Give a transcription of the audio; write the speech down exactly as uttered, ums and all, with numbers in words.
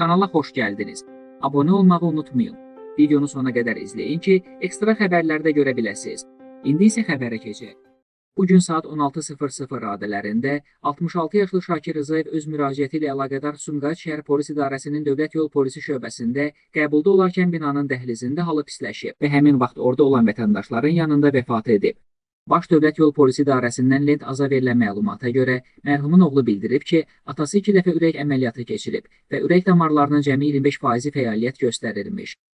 Kanala xoş gəldiniz. Abunə olmağı unutmayın. Videonu sona qədər izləyin ki, ekstra xəbərlərdə görə biləsiniz. İndi isə xəbərə keçək. Bugün saat on altı sıfır sıfır radələrində altmış altı yaşlı Şakir Rzayev öz müraciəti ilə əlaqədar Sumqayıt şəhər polis idarəsinin Dövlət Yol Polisi şöbəsində qəbulda olarkən binanın dəhlizində halı pisləşib və həmin vaxt orada olan vətəndaşların yanında vəfat edib. Baş Dövlət Yol Polisi İdarəsindən Lent Aza verilən məlumata görə mərhumun oğlu bildirib ki, atası iki dəfə ürək əməliyyatı keçirib və ürək damarlarının cəmi iyirmi beş faizi fəaliyyət göstərirmiş.